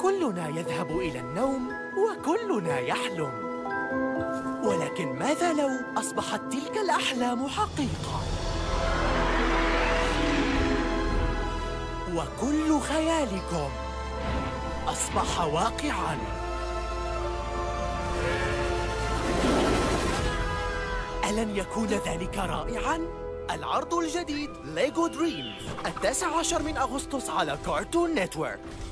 كلنا يذهب إلى النوم وكلنا يحلم، ولكن ماذا لو أصبحت تلك الأحلام حقيقة؟ وكل خيالكم أصبح واقعاً. ألن يكون ذلك رائعاً؟ العرض الجديد ليجو دريمز 19 من أغسطس على كارتون نتورك.